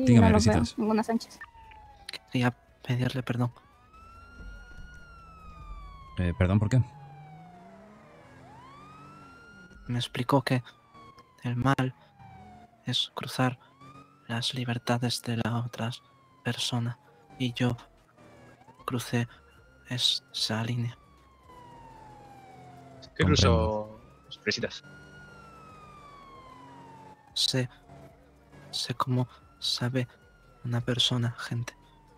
Dígame, no los veo. Risitas. Ninguna Sánchez. Quería pedirle perdón. ¿Perdón por qué? Me explicó que el mal es cruzar las libertades de la otra persona. Y yo crucé esa línea. ¿Qué cruzó, Risitas? Sé cómo sabe una persona, gente.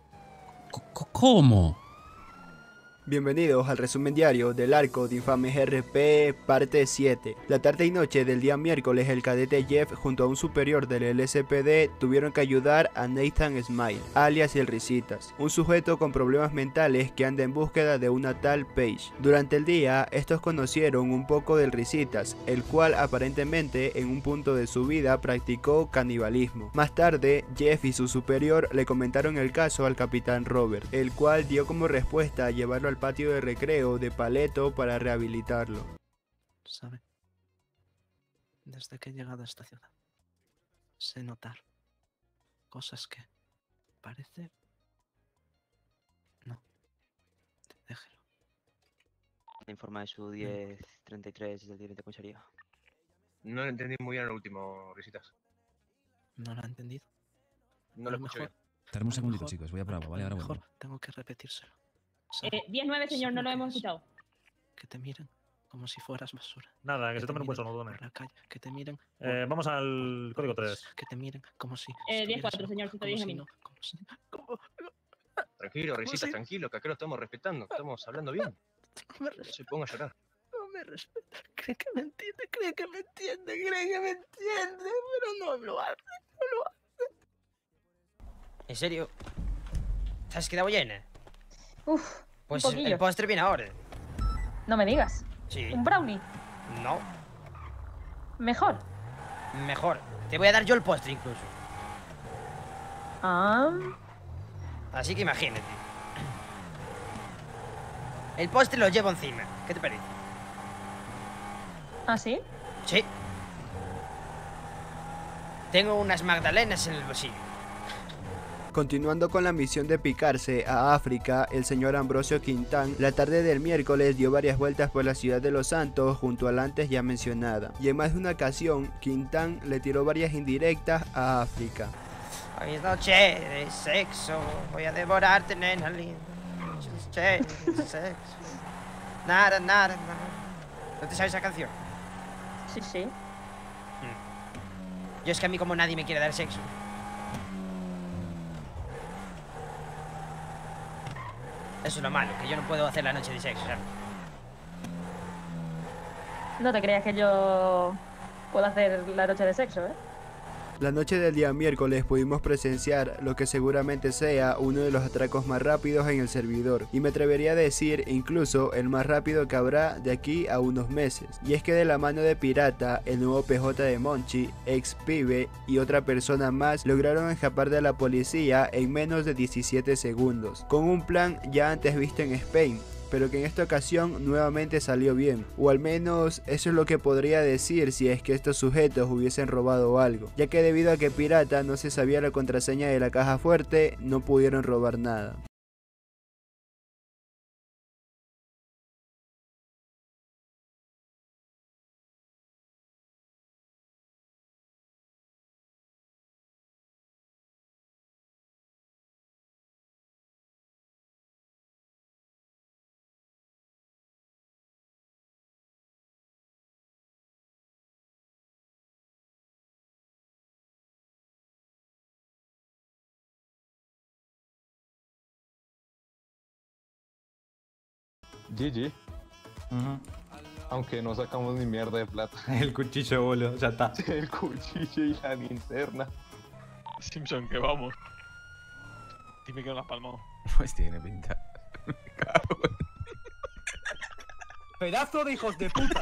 ¿Cómo? Bienvenidos al resumen diario del arco de Infames RP parte 7. La tarde y noche del día miércoles el cadete Jeff junto a un superior del LSPD tuvieron que ayudar a Nathan Smile, alias el Risitas, un sujeto con problemas mentales que anda en búsqueda de una tal Paige. Durante el día estos conocieron un poco del Risitas, el cual aparentemente en un punto de su vida practicó canibalismo. Más tarde Jeff y su superior le comentaron el caso al capitán Robert, el cual dio como respuesta a llevarlo al patio de recreo de Paleto para rehabilitarlo. ¿Sabe? Desde que he llegado a esta ciudad, sé notar cosas que parece... No. Déjelo. Informa de su 1033 del 10 de comisaría. No lo entendí muy bien el último, Risitas. ¿No lo ha entendido? No lo escuché bien. Darme un a lo segundito, mejor- chicos. Voy a por agua, ¿vale? a lo Ahora mejor vuelvo. tengo que repetírselo. ¿Sabe? 10-9, señor, no lo hemos escuchado. Que te miren como si fueras basura. Nada, que Que se te tomen un buen miren sonodone. por la calle. Que te miren... Vamos al código 3. Que te miren como si... 10-4, señor, si te dije a mí. Tranquilo, Risitas, sí? tranquilo, que acá lo estamos respetando, estamos hablando bien. No me No se ponga a llorar. No me respeta. Cree que me entiende, cree que me entiende, pero no lo hace, no lo hace. ¿En serio? ¿Te has quedado llena? Uf, Pues un poquillo. el postre viene ahora. No me digas. Sí. Un brownie. No, Mejor. mejor. Te voy a dar yo el postre incluso. Ah, Así que imagínate. El postre lo llevo encima. ¿Qué te parece? ¿ah, sí? Sí. Tengo unas magdalenas en el bolsillo. Continuando con la misión de picarse a África, el señor Ambrosio Quintán la tarde del miércoles dio varias vueltas por la ciudad de Los Santos junto a la antes ya mencionada, y en más de una ocasión Quintán le tiró varias indirectas a África. Hoy es noche de sexo. Voy a devorarte, nena linda. Noche de sexo. Nada, nada, nada. ¿No te sabes esa canción? Sí, sí. Yo es que a mí como nadie me quiere dar sexo. Eso es lo malo, que yo no puedo hacer la noche de sexo, ¿sabes? No te creas que yo puedo hacer la noche de sexo, ¿eh? La noche del día miércoles pudimos presenciar lo que seguramente sea uno de los atracos más rápidos en el servidor, y me atrevería a decir incluso el más rápido que habrá de aquí a unos meses. Y es que de la mano de Pirata, el nuevo PJ de Monchi, ex pibe y otra persona más lograron escapar de la policía en menos de 17 segundos, con un plan ya antes visto en Spain, pero que en esta ocasión nuevamente salió bien, o al menos eso es lo que podría decir si es que estos sujetos hubiesen robado algo, ya que debido a que Pirata no se sabía la contraseña de la caja fuerte, no pudieron robar nada. GG. Aunque no sacamos ni mierda de plata. El cuchillo, boludo, ya está. El cuchillo y la linterna. Simpson, que vamos. Dime que no la has palmado. Pues tiene pinta. Me cago en... ¡Pedazo de hijos de puta!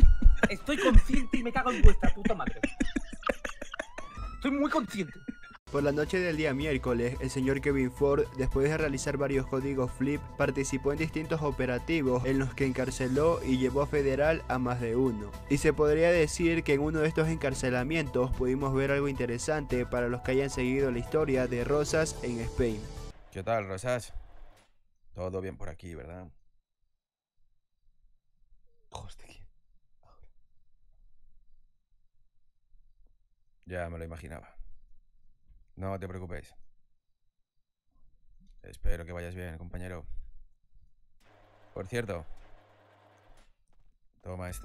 Estoy consciente y me cago en vuestra puta madre. Estoy muy consciente. Por la noche del día miércoles, el señor Kevin Ford, después de realizar varios códigos flip, participó en distintos operativos en los que encarceló y llevó a federal a más de uno. Y se podría decir que en uno de estos encarcelamientos pudimos ver algo interesante para los que hayan seguido la historia de Rosas en Spain. ¿Qué tal, Rosas? Todo bien por aquí, ¿verdad? Hostia, ¿quién? Ya me lo imaginaba. No te preocupéis. Espero que vayas bien, compañero. Por cierto, toma esto.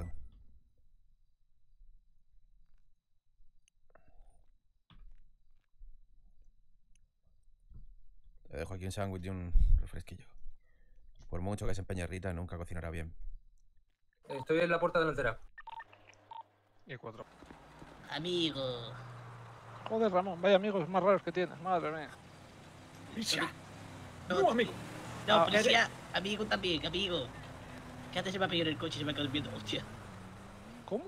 Te dejo aquí un sándwich y un refresquillo. Por mucho que se empeñe Rita, nunca cocinará bien. Estoy en la puerta delantera. Y 4. Amigo. Joder, Ramón, vaya amigos más raros que tienes, madre mía. No, amigo. No, policía, amigo también, amigo. Que antes se me ha pegado en el coche y se me ha quedado viendo, hostia. ¿Cómo?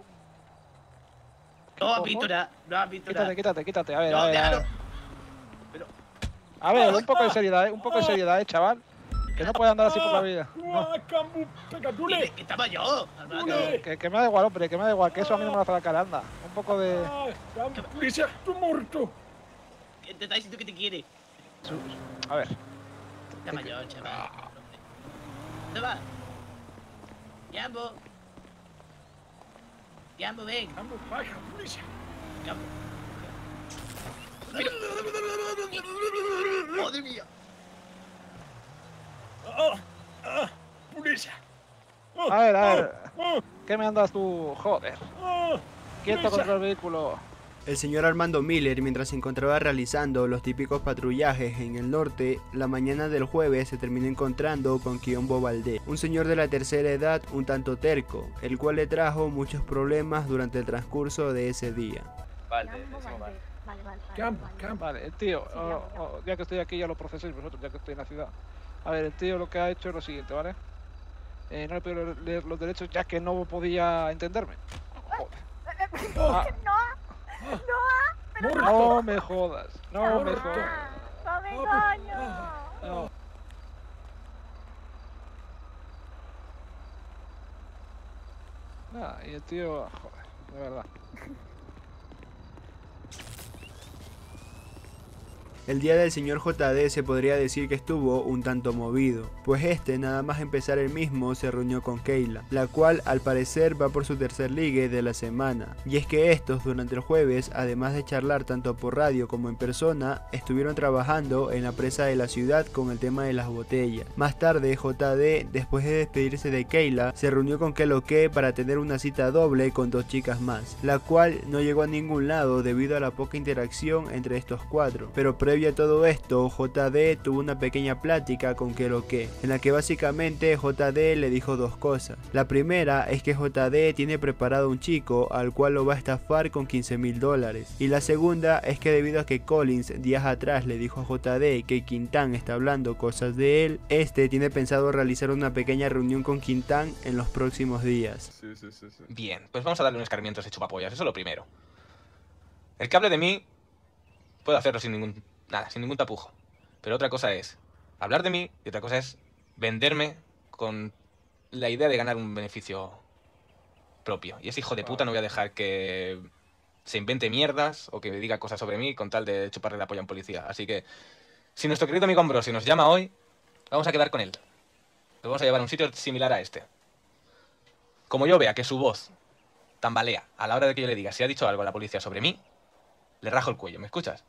No has visto nada, no has visto nada. Quítate, a ver, No, a ver. déjalo. A ver, un poco de seriedad, un poco de seriedad, chaval. Que no puede andar así por la vida. Dile que estaba yo, Armando. Que me da igual, hombre, que me da igual, que eso a mí no me lo hace la cara, anda. Un poco de... ¡Policía, tú muerto! ¿Qué te está diciendo que te quiere? A ver. Está mayor, chaval. ¿Dónde va? Jambo. Jambo, ven. Jambo, baja, policía. Jambo. ¡Madre mía! ¡Policía! A ver. ¿Qué me andas tú? Joder. Quieto contra el vehículo. El señor Armando Miller, mientras se encontraba realizando los típicos patrullajes en el norte, la mañana del jueves se terminó encontrando con Kiombo Valdés, un señor de la tercera edad un tanto terco, el cual le trajo muchos problemas durante el transcurso de ese día. Vale, el tío, ya que estoy aquí ya lo proceséis vosotros, ya que estoy en la ciudad. A ver, el tío lo que ha hecho es lo siguiente, ¿vale? No le puedo leer los derechos ya que no podía entenderme. Joder. No me jodas, no me jodas. No. Nada, y el tío, joder, de verdad. El día del señor JD se podría decir que estuvo un tanto movido, pues este nada más empezar el mismo se reunió con Kayla, la cual al parecer va por su tercer ligue de la semana, y es que estos durante el jueves, además de charlar tanto por radio como en persona, estuvieron trabajando en la presa de la ciudad con el tema de las botellas. Más tarde JD, después de despedirse de Kayla, se reunió con Keloque para tener una cita doble con dos chicas más, la cual no llegó a ningún lado debido a la poca interacción entre estos cuatro, pero previo a todo esto, JD tuvo una pequeña plática con Keloque, en la que básicamente JD le dijo dos cosas. La primera es que JD tiene preparado un chico al cual lo va a estafar con $15,000, y la segunda es que debido a que Collins días atrás le dijo a JD que Quintán está hablando cosas de él, este tiene pensado realizar una pequeña reunión con Quintán en los próximos días. Sí. Bien, pues vamos a darle un escarmiento a ese chupapollas, eso es lo primero. El que hable de mí, puedo hacerlo sin ningún tapujo. Pero otra cosa es hablar de mí y otra cosa es venderme con la idea de ganar un beneficio propio. Y ese hijo de puta no voy a dejar que se invente mierdas o que me diga cosas sobre mí con tal de chuparle la polla a un policía. Así que, si nuestro querido amigo Ambrosio nos llama hoy, vamos a quedar con él. Lo vamos a llevar a un sitio similar a este. Como yo vea que su voz tambalea a la hora de que yo le diga si ha dicho algo a la policía sobre mí, le rajo el cuello. ¿Me escuchas?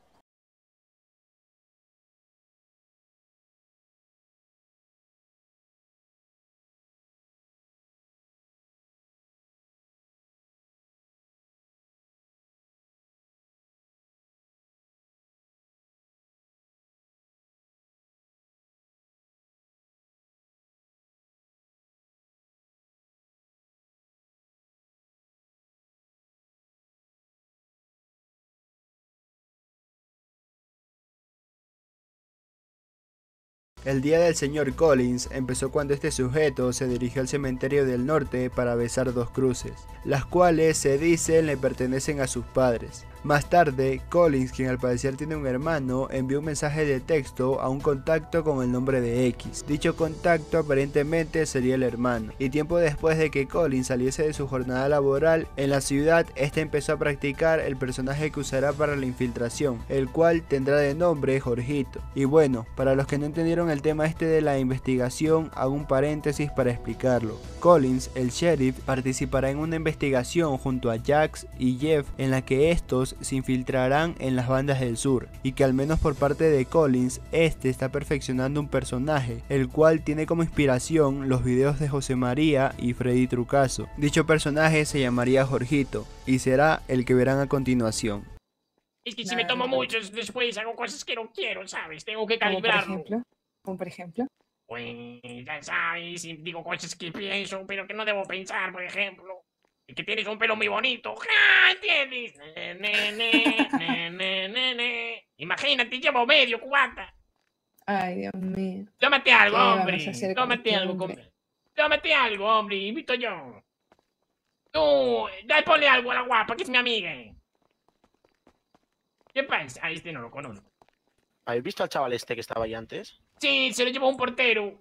El día del señor Collins empezó cuando este sujeto se dirigió al cementerio del norte para besar dos cruces, las cuales se dicen le pertenecen a sus padres. Más tarde, Collins, quien al parecer tiene un hermano, envió un mensaje de texto a un contacto con el nombre de X. Dicho contacto aparentemente sería el hermano, y tiempo después de que Collins saliese de su jornada laboral en la ciudad, este empezó a practicar el personaje que usará para la infiltración, el cual tendrá de nombre Jorgito. Y bueno, para los que no entendieron el tema de la investigación, hago un paréntesis para explicarlo. Collins, el sheriff, participará en una investigación junto a Jax y Jeff en la que estos se infiltrarán en las bandas del sur, y que al menos por parte de Collins, este está perfeccionando un personaje, el cual tiene como inspiración los videos de José María y Freddy Trucazo. Dicho personaje se llamaría Jorgito, y será el que verán a continuación. Es que si me tomo muchos, después hago cosas que no quiero, ¿sabes? Tengo que calibrarlo. ¿Como por ejemplo? Pues ya sabes, digo cosas que pienso, pero que no debo pensar, por ejemplo. Y que tienes un pelo muy bonito. ¡Ja! ¿Entiendes? Imagínate, llevo medio cubata. Ay, Dios mío. Tómate algo, ¿Qué hombre. vamos a hacer con Tómate este algo, hombre? tómate algo, hombre. Invito yo. Tú, dale, ponle algo a la guapa, que es mi amiga. ¿Qué pasa? A este no lo conozco. ¿Habéis visto al chaval este que estaba ahí antes? Sí, se lo llevó un portero.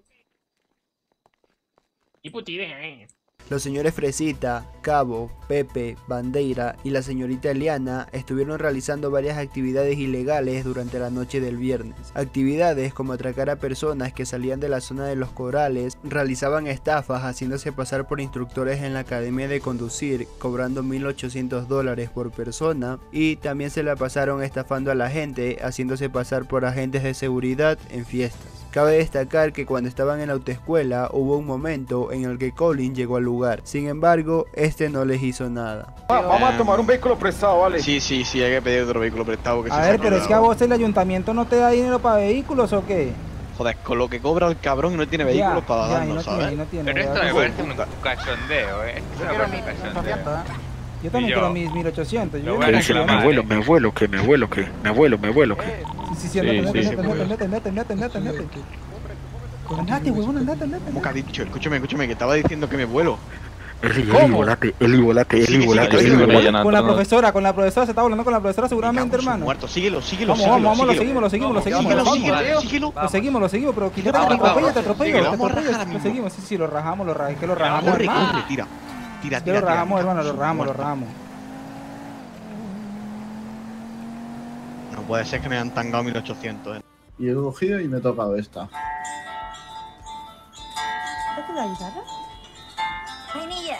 Y puta idea, Los señores Fresita, Cabo, Pepe, Bandeira y la señorita Eliana estuvieron realizando varias actividades ilegales durante la noche del viernes. Actividades como atracar a personas que salían de la zona de los corales, realizaban estafas haciéndose pasar por instructores en la academia de conducir, cobrando $1,800 por persona, y también se la pasaron estafando a la gente, haciéndose pasar por agentes de seguridad en fiestas. Cabe destacar que cuando estaban en la autoescuela hubo un momento en el que Colin llegó al lugar, sin embargo, este no les hizo nada. Vamos a tomar un vehículo prestado, ¿vale? Sí, hay que pedir otro vehículo prestado. A ver, pero es que a vos el ayuntamiento no te da dinero para vehículos, ¿o qué? Joder, con lo que cobra el cabrón no tiene vehículos para darnos, ¿sabes? Pero esto me parece un cachondeo, Esto me parece un cachondeo. Yo también quiero mis 1800. Lo bueno es que me vuelo, que. Sí, andate, huevón, andate. ¿Cómo que ha dicho? Escúchame, que estaba diciendo que me vuelo. ¿Cómo? Con la profesora se está volando con la profesora seguramente, hermano. Muerto, síguelo. Vamos, lo seguimos. Lo seguimos, pero quítate que te atropello. Lo seguimos, sí, lo rajamos, es que lo rajamos, hermano. Corre, tira. Que lo rajamos, hermano, lo rajamos. No puede ser que me hayan tangado 1800, Y he cogido y me he tocado esta. ¿Toca la guitarra? ¡Vainilla!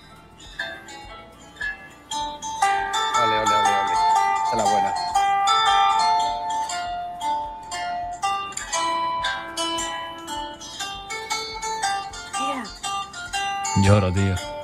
Ole. Esa es la buena. Mira. Lloro, tío.